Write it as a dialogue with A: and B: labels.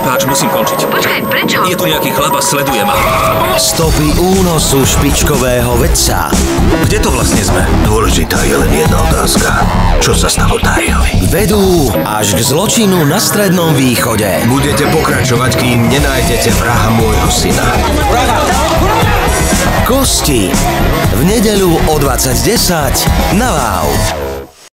A: Prepáč, musím končiť.
B: Počkaj, prečo?
A: Je tu nejaký chlap a sleduje ma.
C: Stopy únosu špičkového vedca.
A: Kde to vlastne sme?
D: Dôležitá je len jedna otázka. Čo sa stalo Dariovi?
C: Vedú až k zločinu na Strednom východe.
D: Budete pokračovať, kým nenájdete vraha môjho syna.
C: Kosti. V nedeľu o 20:10 na Wow.